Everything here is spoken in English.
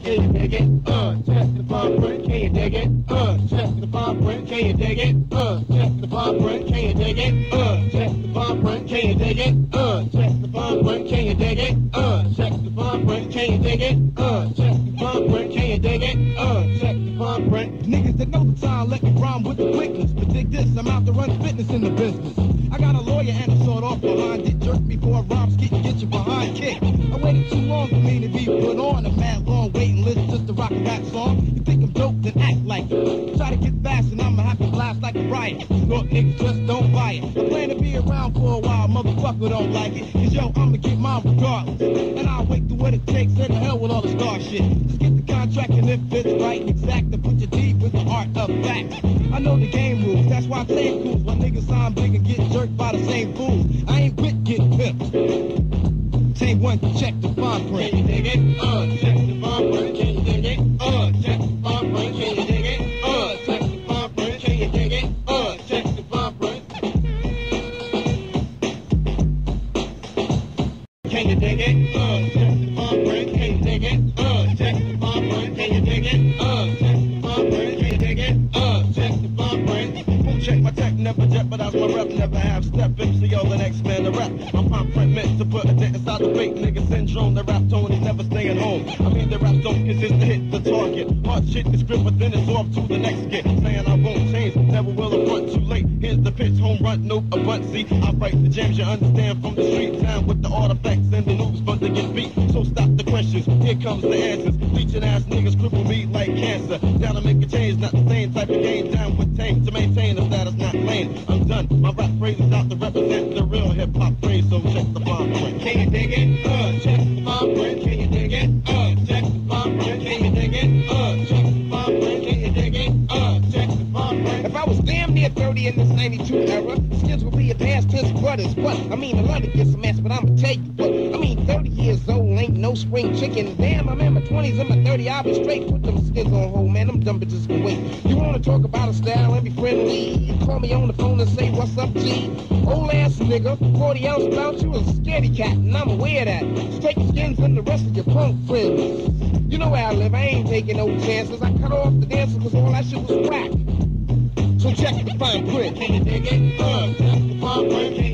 can you dig it? Check the fine print, can you dig it? Check the fine print, can you dig it? Check the fine print, can you dig it? Check the fine print, can you dig it? Check the fine print, can you dig it? Check the fine print, can you dig it? Check the fine print, can you dig it? Check the fine print. Niggas that know the time, let me rhyme with the quickness. But dig this, I'm out to run fitness in the business. I got a lawyer and a sword off behind it. Jerk before rhymes get you behind kick. I waited too long for me to be put on a mad long waiting list just to rock a rap song. You think I'm dope, then act like it. Try to get fast and I'ma have to blast like a riot. North niggas just don't buy it. I plan to be around for a while, motherfucker don't like it. Cause yo, I'ma get mine regardless. And I'll wait through what it takes, and the hell with all the star shit. Just get the contract and if it's right and exact, to put your D with the art of fact. I know the game rules, that's why I'm saying cool. When niggas sign big and get jerked by the same fools. I ain't with getting pimped. Take one, check the fine print. Can you dig it? Check the fine print, can you dig it? Check the fine print, can you dig it? Check the fine print, can you dig it? Check the fine print. Can you dig it? Check the fine print, can you dig it? Check the fine print, can you dig it? Check the fine print, can you dig it? Check the fine print. Won't check my tech, never jeopardize my rep, never have step MC, the next man to rap. My fine print meant to put a dent inside the fake nigga syndrome. The rap tone is never staying home. I mean the raps don't consist to hit the target. Hard shit is grip, but then it's off to the next get. Saying I won't change, never will affront too late. Here's the pitch, home run, nope, a bunt. See, I write the jams you understand from the street town with the artifacts and the noobs, but they get beat. So stop the questions, here comes the answers. Leeching ass niggas cripple me like cancer. Down to make a change, not the same type of game. Down with tame to maintain a status not lame. I'm done, my rap phrase is out to represent the real hip hop phrase. So check the fine print. Can you dig it? Check the fine print, can you dig it? Check the fine print, can you dig it? Check the fine print, can you dig it? Check the fine print. If I was damn near 30 in this 92 era, skins would be a past tense brothers. But I mean, I love to get some ass, but I'ma tell you what. I mean, 30 years old ain't no spring chicken. Damn, I'm in my 20s, I'm at 30. I'll be straight. Put them skins on hold, man. Them dumb bitches can wait. You wanna talk about a style and be friendly? You call me on the phone and say, what's up, G? Old ass nigga, 40 ounce about you is a scaredy cat, and I'm aware of that. So take your skins and the rest of your punk friends. You know where I live, I ain't taking no chances. I cut off the dances cause all that shit was whack. So check the fine print. Can you dig it? Check the fine print, can